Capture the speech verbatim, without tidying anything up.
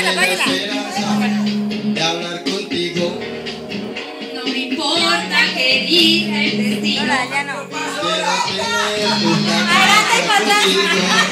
Apáguela, apáguela. De hablar contigo. No me importa que diga el destino. No, ya no. Quiero tener tu Adelante y para atrás.